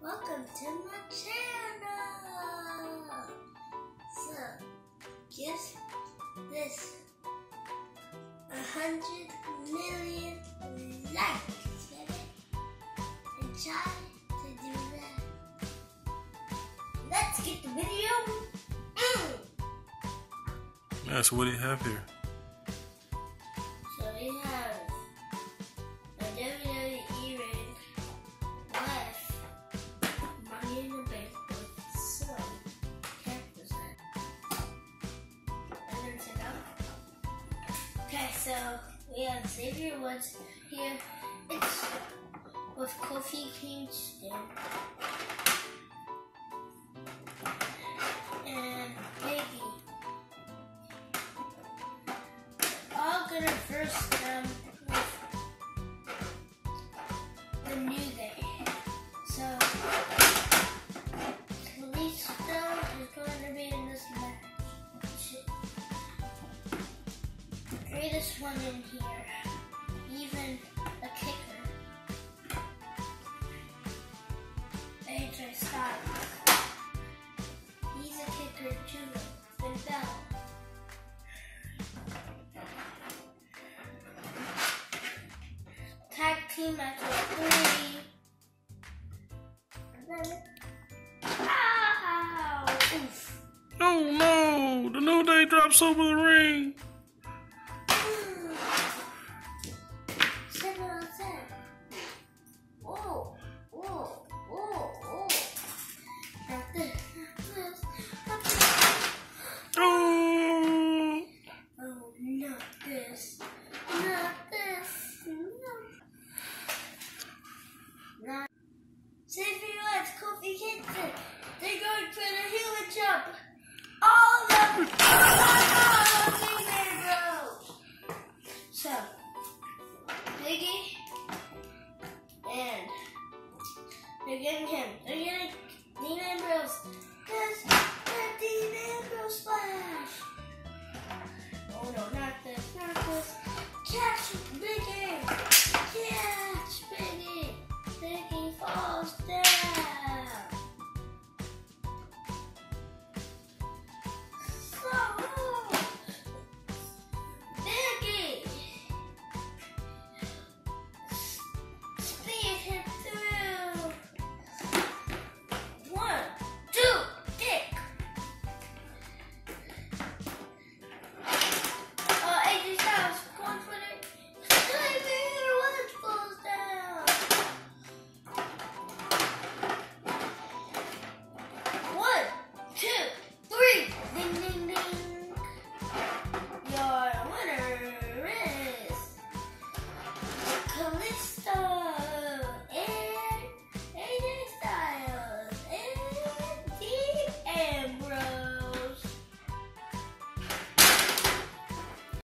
welcome to my channel. So, give this 100 million likes, baby, and try to do that. Let's get the video. Yeah, so what do you have here? So we have a WWE ring with Money in the Bank with some characters in it. And then sit down. Okay, so we have Xavier Woods here. It's with Kofi Kingston and Biggie. All gonna verse them with the New Day. So Kalisto is going to be in this match. The greatest one in here, even a kicker. AJ Styles. He's a kicker too. Finn Balor. Tag team match with 3. And then, ow! Oof. Oh no! The New Day drops over the ring. 7 out of 10. Whoa, whoa, whoa, whoa. Not this, not this, not this. Oh! Oh, not this, not this, no. Not. Xavier Woods, Kofi Kingston. They're going for the human jump. All of them. Oh, there, bro. So, Biggie and they're getting him. They're getting